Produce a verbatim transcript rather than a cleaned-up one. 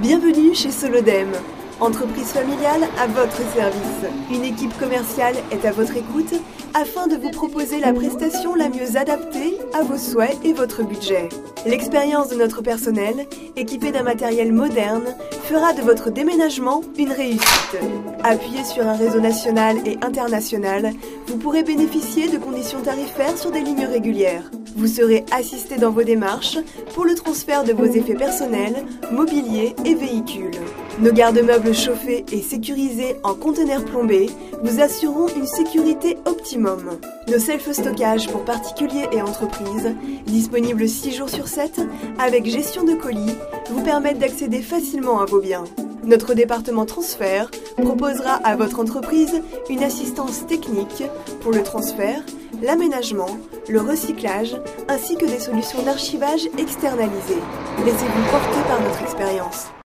Bienvenue chez Solodem, entreprise familiale à votre service. Une équipe commerciale est à votre écoute afin de vous proposer la prestation la mieux adaptée à vos souhaits et votre budget. L'expérience de notre personnel, équipé d'un matériel moderne, fera de votre déménagement une réussite. Appuyé sur un réseau national et international, vous pourrez bénéficier de conditions tarifaires sur des lignes régulières. Vous serez assisté dans vos démarches pour le transfert de vos effets personnels, mobilier et véhicules. Nos garde-meubles chauffés et sécurisés en conteneurs plombés vous assureront une sécurité optimum. Nos self-stockages pour particuliers et entreprises, disponibles six jours sur sept, avec gestion de colis, vous permettent d'accéder facilement à vos biens. Notre département transfert proposera à votre entreprise une assistance technique pour le transfert, l'aménagement, le recyclage, ainsi que des solutions d'archivage externalisées. Laissez-vous porter par notre expérience.